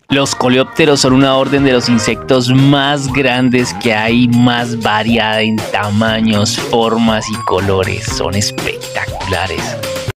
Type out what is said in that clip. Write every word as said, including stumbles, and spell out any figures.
Los coleópteros son una orden de los insectos más grandes que hay, más variada en tamaños, formas y colores. Son espectaculares.